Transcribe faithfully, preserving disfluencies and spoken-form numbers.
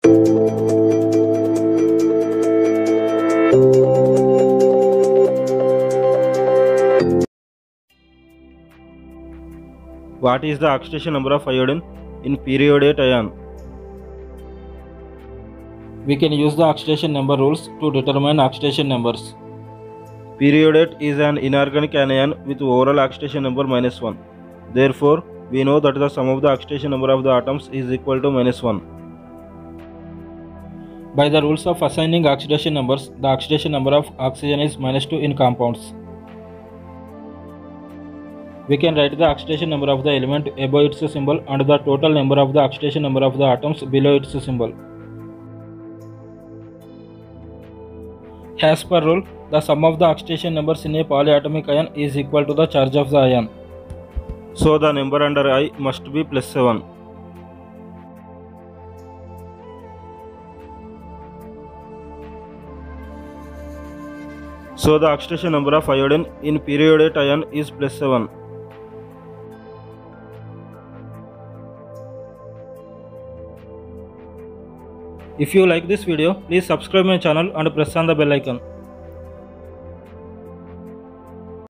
What is the oxidation number of iodine in periodate ion? We can use the oxidation number rules to determine oxidation numbers. Periodate is an inorganic anion with overall oxidation number minus one. Therefore, we know that the sum of the oxidation number of the atoms is equal to minus one. By the rules of assigning oxidation numbers, the oxidation number of oxygen is minus two in compounds. We can write the oxidation number of the element above its symbol and the total number of the oxidation number of the atoms below its symbol. As per rule, the sum of the oxidation numbers in a polyatomic ion is equal to the charge of the ion. So the number under I must be plus seven. So the oxidation number of iodine in periodate ion is plus seven. If you like this video, please subscribe my channel and press on the bell icon.